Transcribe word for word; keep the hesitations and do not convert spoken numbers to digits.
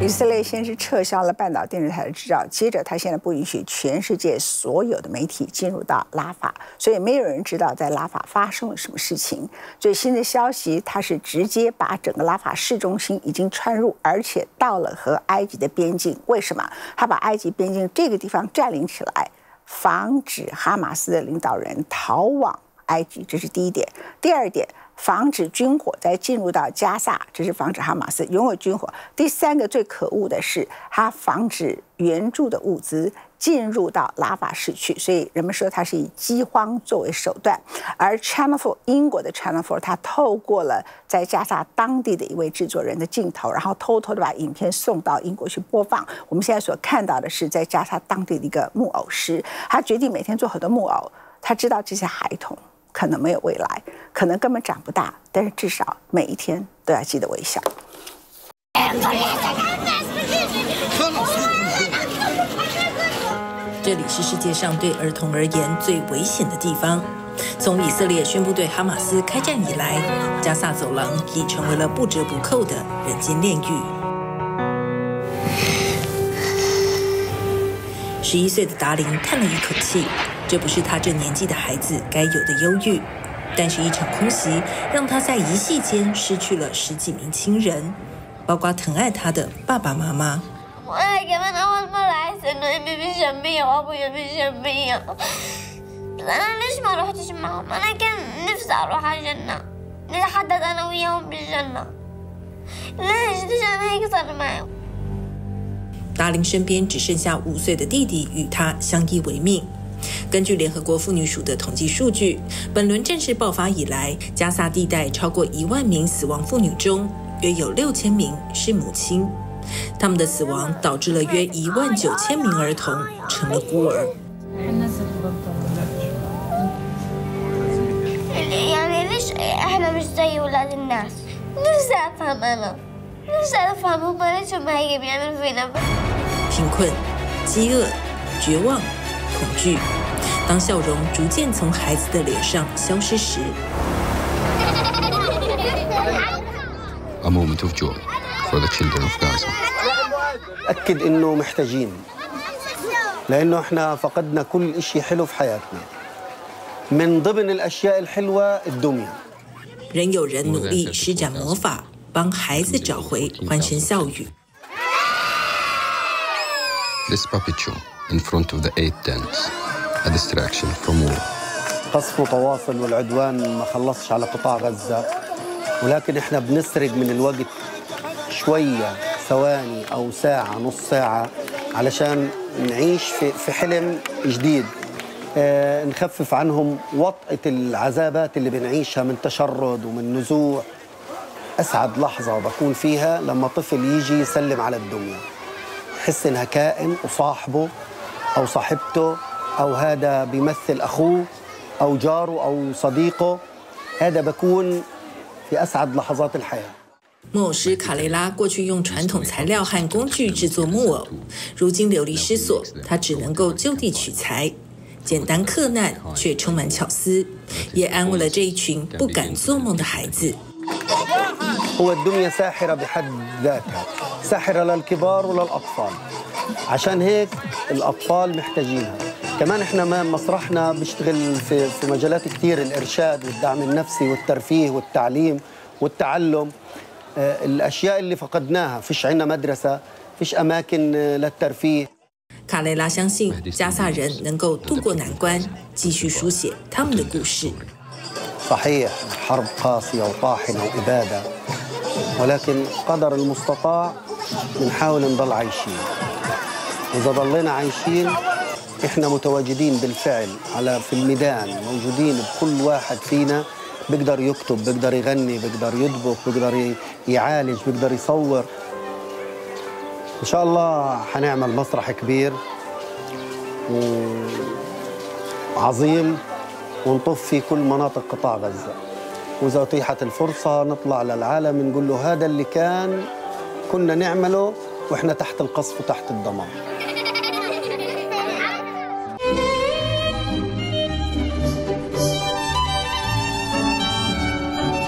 以色列先是撤销了半岛电视台的执照，接着他现在不允许全世界所有的媒体进入到拉法，所以没有人知道在拉法发生了什么事情。最新的消息，他是直接把整个拉法市中心已经穿入，而且到了和埃及的边境。为什么？他把埃及边境这个地方占领起来，防止哈马斯的领导人逃往埃及，这是第一点。第二点，防止军火再进入到加萨，这是防止哈马斯拥有军火。第三个最可恶的是，它防止援助的物资进入到拉法市区，所以人们说它是以饥荒作为手段。而 Channel 四英国的 Channel 四，它透过了在加萨当地的一位制作人的镜头，然后偷偷的把影片送到英国去播放。我们现在所看到的是在加萨当地的一个木偶师，他决定每天做很多木偶，他知道这些孩童可能没有未来，可能根本长不大，但是至少每一天都要记得微笑。 这里是世界上对儿童而言最危险的地方。从以色列宣布对哈马斯开战以来，加萨走廊已成为了不折不扣的人间炼狱。十一岁的达林叹了一口气，这不是他这年纪的孩子该有的忧郁。但是，一场空袭让他在一夕间失去了十几名亲人，包括疼爱他的爸爸妈妈。 وانا كمان اول مرة احس انه امي مش جنبي وابويا مش جنبي. بس انا ليش ما روحتش معهم؟ انا كان نفسي اروح على الجنة، نتحدث انا وياهم بالجنة. ليش ليش انا هيك صار معي？ 达林身边只剩下五岁的弟弟与他相依为命。根据联合国妇女署的统计数据，本轮战事爆发以来，加萨地带超过一万名死亡妇女中，约有六千名是母亲。他们的死亡导致了约一万九千名儿童成了孤儿。 يعني ليش احنا مش زي ولاد الناس؟ نفسي افهم انا، نفسي افهم هم ليش هم هيك بيعملوا فينا. 贫困、饥饿、绝望、恐惧，当笑容逐渐从孩子的脸上消失时， A moment of joy for the children of Gaza. أكد إنه محتاجين، لأنه إحنا فقدنا كل إشي حلو في حياتنا. من ضمن الأشياء الحلوة الدمية. 仍有人努力施展魔法，帮孩子找回欢声笑语。 This puppet show in front of the eight dens, a distraction from war. قصف وتواصل والعدوان ما خلصش على قطاع غزة، ولكن إحنا بنسرق من الوقت شوية، ثواني أو ساعة، نص ساعة، علشان نعيش في في حلم جديد. آه نخفف عنهم وطأة العذابات اللي بنعيشها من تشرد ومن نزوح. أسعد لحظة بكون فيها لما طفل يجي يسلم على الدنيا، يحس إنها كائن وصاحبه أو صاحبته أو هذا بيمثل أخوه أو جاره أو صديقه. هذا بكون في أسعد لحظات الحياة. 木偶师卡雷拉过去用传统材料和工具制作木偶，如今流离失所，他只能够就地取材，简单克难却充满巧思，也安慰了这一群不敢做梦的孩子。 هو الدنيا ساحرة بحد ذاتها، ساحرة للكبار وللأطفال، عشان هيك الأطفال محتاجينها. كمان احنا مسرحنا بيشتغل في في مجالات كثير، الإرشاد والدعم النفسي والترفيه والتعليم والتعلم. الأشياء اللي فقدناها، فيش عندنا مدرسة، فيش أماكن للترفيه. 卡雷拉相信加萨人能够渡过难关，继续书写他们的故事。 صحيح حرب قاسية وطاحنة وإبادة، ولكن قدر المستطاع بنحاول نضل عايشين. إذا ضلينا عايشين إحنا متواجدين بالفعل على في الميدان، موجودين بكل واحد فينا بيقدر يكتب، بيقدر يغني، بيقدر يطبخ، بيقدر يعالج، بيقدر يصور. إن شاء الله حنعمل مسرح كبير وعظيم ونطف في كل مناطق قطاع غزة، وإذا أتيحت الفرصة نطلع للعالم نقول له هذا اللي كان كنا نعمله وإحنا تحت القصف وتحت الدمار.